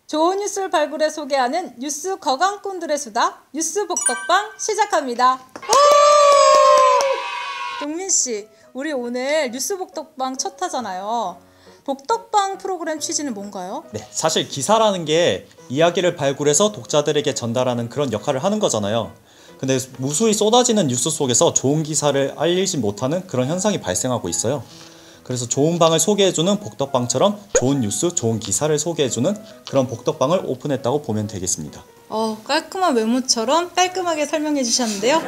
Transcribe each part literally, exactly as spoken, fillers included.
좋은 뉴스를 발굴해 소개하는 뉴스 거강꾼들의 수다 뉴스 복덕방 시작합니다. 동민씨, 우리 오늘 뉴스 복덕방 첫 하잖아요. 복덕방 프로그램 취지는 뭔가요? 네, 사실 기사라는 게 이야기를 발굴해서 독자들에게 전달하는 그런 역할을 하는 거잖아요. 근데 무수히 쏟아지는 뉴스 속에서 좋은 기사를 알리지 못하는 그런 현상이 발생하고 있어요. 그래서 좋은 방을 소개해주는 복덕방처럼 좋은 뉴스, 좋은 기사를 소개해주는 그런 복덕방을 오픈했다고 보면 되겠습니다. 어, 깔끔한 메모처럼 깔끔하게 설명해 주셨는데요.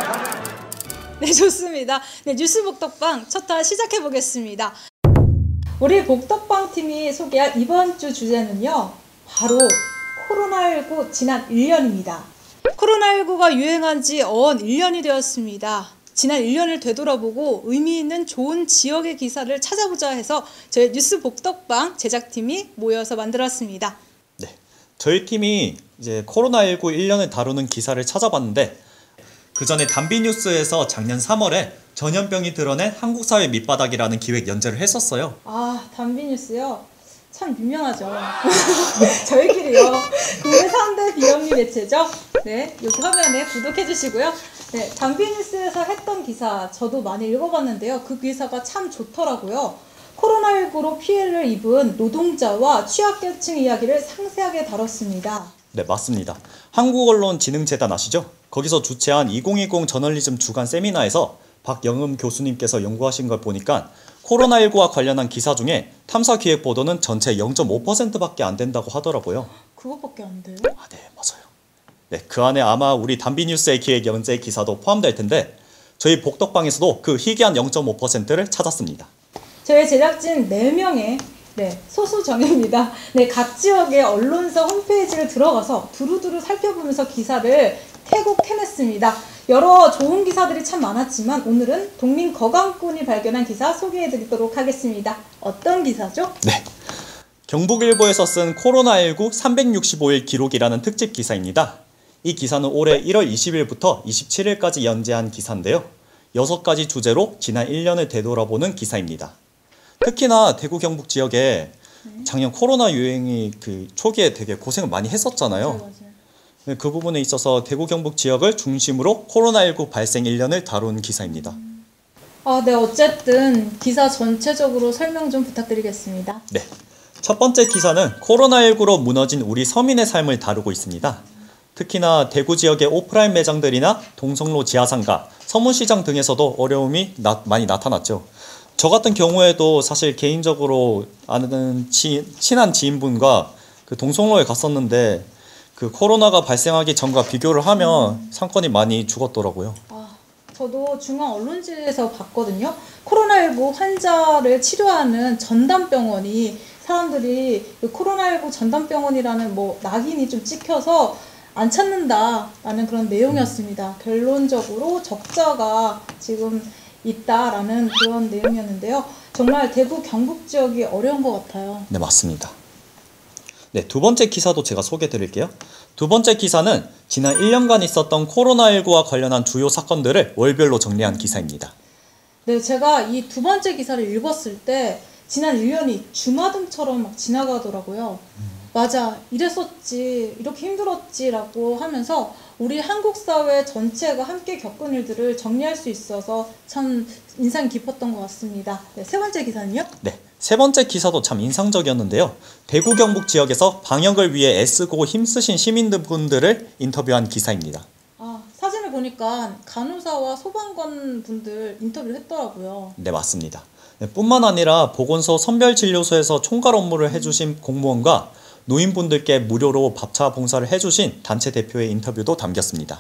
네, 좋습니다. 네, 뉴스 복덕방 첫 화 시작해 보겠습니다. 우리 복덕방 팀이 소개할 이번 주 주제는요, 바로 코로나십구 지난 일 년입니다. 코로나십구가 유행한 지 어언 일 년이 되었습니다. 지난 일 년을 되돌아보고 의미 있는 좋은 지역의 기사를 찾아보자 해서 저희 뉴스 복덕방 제작팀이 모여서 만들었습니다. 네, 저희 팀이 이제 코로나십구 일 년을 다루는 기사를 찾아봤는데, 그 전에 단비뉴스에서 작년 삼월에 전염병이 드러낸 한국 사회 밑바닥이라는 기획 연재를 했었어요. 아, 단비뉴스요? 참 유명하죠. 저희끼리요. 국내 삼 대 비영리 매체죠. 네, 여기 화면에 구독해 주시고요. 네, 단비뉴스에서 했던 기사 저도 많이 읽어봤는데요. 그 기사가 참 좋더라고요. 코로나십구로 피해를 입은 노동자와 취약계층 이야기를 상세하게 다뤘습니다. 네, 맞습니다. 한국언론진흥재단 아시죠? 거기서 주최한 이천이십 저널리즘 주간 세미나에서 박영음 교수님께서 연구하신 걸 보니까 코로나십구와 관련한 기사 중에 탐사 기획 보도는 전체 영 점 오 퍼센트밖에 안 된다고 하더라고요. 그것밖에 안 돼요? 아, 네, 맞아요. 네, 그 안에 아마 우리 단비뉴스의 기획 연재 기사도 포함될 텐데, 저희 복덕방에서도 그 희귀한 영 점 오 퍼센트를 찾았습니다. 저희 제작진 네 명의 네, 소수 정예입니다. 네, 각 지역의 언론사 홈페이지를 들어가서 두루두루 살펴보면서 기사를 캐고 캐냈습니다. 여러 좋은 기사들이 참 많았지만 오늘은 동민 거강꾼이 발견한 기사 소개해드리도록 하겠습니다. 어떤 기사죠? 네, 경북일보에서 쓴 코로나십구 삼백육십오 일 기록이라는 특집 기사입니다. 이 기사는 올해 일월 이십일부터 이십칠일까지 연재한 기사인데요. 여섯 가지 주제로 지난 일 년을 되돌아보는 기사입니다. 특히나 대구 경북 지역에 작년 코로나 유행이 그 초기에 되게 고생을 많이 했었잖아요. 맞아요, 맞아요. 그 부분에 있어서 대구 경북 지역을 중심으로 코로나십구 발생 일 년을 다룬 기사입니다. 음. 아, 네, 어쨌든 기사 전체적으로 설명 좀 부탁드리겠습니다. 네, 첫 번째 기사는 코로나십구로 무너진 우리 서민의 삶을 다루고 있습니다. 특히나 대구 지역의 오프라인 매장들이나 동성로 지하상가, 서문시장 등에서도 어려움이 나, 많이 나타났죠. 저 같은 경우에도 사실 개인적으로 아는 치, 친한 지인분과 그 동성로에 갔었는데, 그 코로나가 발생하기 전과 비교를 하면 음. 상권이 많이 죽었더라고요. 아, 저도 중앙 언론지에서 봤거든요. 코로나십구 환자를 치료하는 전담병원이 사람들이 그 코로나십구 전담병원이라는 뭐 낙인이 좀 찍혀서 안 찾는다라는 그런 내용이었습니다. 음. 결론적으로 적자가 지금 있다라는 그런 내용이었는데요. 정말 대구 경북 지역이 어려운 것 같아요. 네, 맞습니다. 네, 두 번째 기사도 제가 소개해 드릴게요. 두 번째 기사는 지난 일 년간 있었던 코로나십구와 관련한 주요 사건들을 월별로 정리한 기사입니다. 네, 제가 이 두 번째 기사를 읽었을 때 지난 일 년이 주마등처럼 막 지나가더라고요. 음. 맞아, 이랬었지, 이렇게 힘들었지 라고 하면서 우리 한국 사회 전체가 함께 겪은 일들을 정리할 수 있어서 참 인상 깊었던 것 같습니다. 네, 세 번째 기사는요? 네, 세 번째 기사도 참 인상적이었는데요. 대구 경북 지역에서 방역을 위해 애쓰고 힘쓰신 시민분들을 인터뷰한 기사입니다. 아, 사진을 보니까 간호사와 소방관 분들 인터뷰를 했더라고요. 네, 맞습니다. 네, 뿐만 아니라 보건소 선별진료소에서 총괄 업무를 해주신 공무원과 노인분들께 무료로 밥차 봉사를 해주신 단체 대표의 인터뷰도 담겼습니다.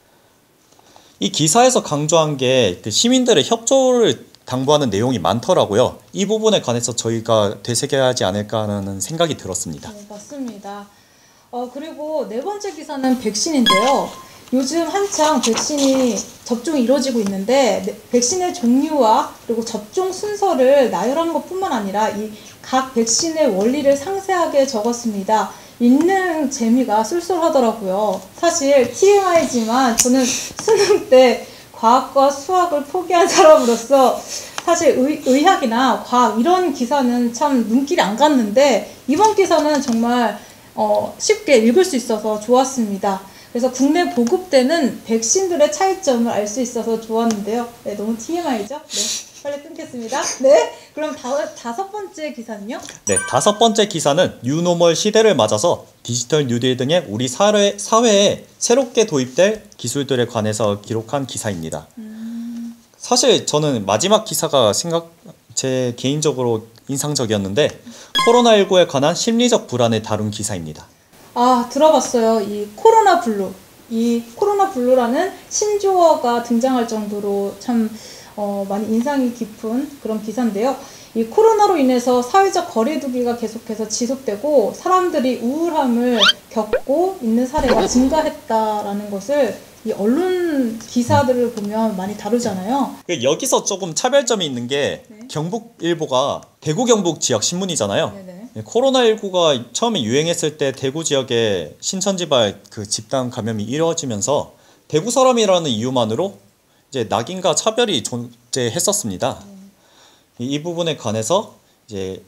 이 기사에서 강조한 게 그 시민들의 협조를 당부하는 내용이 많더라고요. 이 부분에 관해서 저희가 되새겨야 하지 않을까 하는 생각이 들었습니다. 네, 맞습니다. 어, 그리고 네 번째 기사는 백신인데요. 요즘 한창 백신이 접종이 이루어지고 있는데 백신의 종류와 그리고 접종 순서를 나열하는 것뿐만 아니라 이 각 백신의 원리를 상세하게 적었습니다. 읽는 재미가 쏠쏠하더라고요. 사실 티엠아이지만 저는 수능 때 과학과 수학을 포기한 사람으로서 사실 의, 의학이나 과학 이런 기사는 참 눈길이 안 갔는데 이번 기사는 정말 어, 쉽게 읽을 수 있어서 좋았습니다. 그래서 국내 보급되는 백신들의 차이점을 알 수 있어서 좋았는데요. 네, 너무 티엠아이죠? 네, 빨리 끊겠습니다. 네, 그럼 다, 다섯 번째 기사는요? 네, 다섯 번째 기사는 뉴노멀 시대를 맞아서 디지털 뉴딜 등의 우리 사회, 사회에 새롭게 도입될 기술들에 관해서 기록한 기사입니다. 음... 사실 저는 마지막 기사가 생각, 제 개인적으로 인상적이었는데 코로나십구에 관한 심리적 불안을 다룬 기사입니다. 아, 들어봤어요. 이 코로나 블루. 이 코로나 블루라는 신조어가 등장할 정도로 참 어, 많이 인상이 깊은 그런 기사인데요. 이 코로나로 인해서 사회적 거리두기가 계속해서 지속되고 사람들이 우울함을 겪고 있는 사례가 증가했다라는 것을 이 언론 기사들을 보면 많이 다루잖아요. 여기서 조금 차별점이 있는 게 네. 경북일보가 대구 경북 지역 신문이잖아요. 네네. 코로나십구가 처음에 유행했을 때 대구 지역에 신천지발 그 집단 감염이 이루어지면서 대구 사람이라는 이유만으로 이제 낙인과 차별이 존재했었습니다. 음. 이, 이 부분에 관해서 이제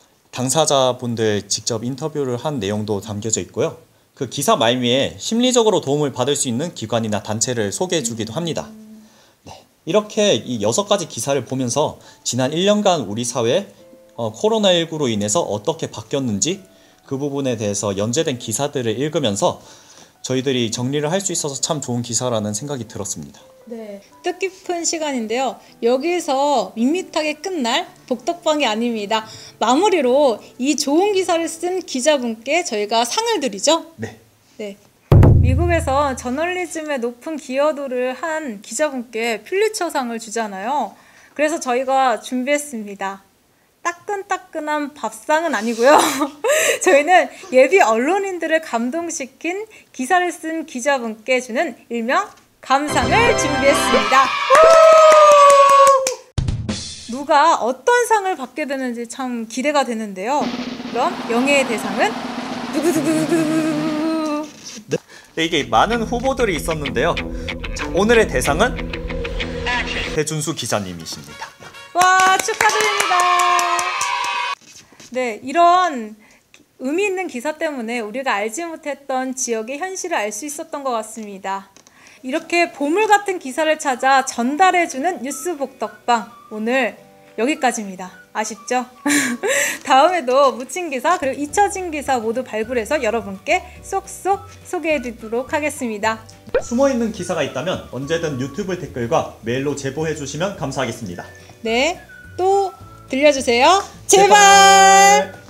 당사자분들 직접 인터뷰를 한 내용도 담겨져 있고요. 그 기사 말미에 심리적으로 도움을 받을 수 있는 기관이나 단체를 소개해 주기도 합니다. 네, 이렇게 이 여섯 가지 기사를 보면서 지난 일 년간 우리 사회 어, 코로나십구로 인해서 어떻게 바뀌었는지 그 부분에 대해서 연재된 기사들을 읽으면서 저희들이 정리를 할 수 있어서 참 좋은 기사라는 생각이 들었습니다. 네, 뜻깊은 시간인데요. 여기서 밋밋하게 끝날 복덕방이 아닙니다. 마무리로 이 좋은 기사를 쓴 기자분께 저희가 상을 드리죠. 네. 네. 미국에서 저널리즘에 높은 기여도를 한 기자분께 퓰리처상을 주잖아요. 그래서 저희가 준비했습니다. 따끈따끈한 밥상은 아니고요. 저희는 예비 언론인들을 감동시킨 기사를 쓴 기자분께 주는 일명 감상을 준비했습니다. 누가 어떤 상을 받게 되는지 참 기대가 되는데요. 그럼 영예의 대상은 두구두구두구. 네, 이게 많은 후보들이 있었는데요. 자, 오늘의 대상은 배준수 기자님이십니다. 와, 축하드립니다. 네, 이런 의미 있는 기사 때문에 우리가 알지 못했던 지역의 현실을 알 수 있었던 것 같습니다. 이렇게 보물 같은 기사를 찾아 전달해주는 뉴스 복덕방, 오늘 여기까지입니다. 아쉽죠? 다음에도 묻힌 기사 그리고 잊혀진 기사 모두 발굴해서 여러분께 쏙쏙 소개해드리도록 하겠습니다. 숨어있는 기사가 있다면 언제든 유튜브 댓글과 메일로 제보해주시면 감사하겠습니다. 네, 또 들려주세요. 제발! 제발!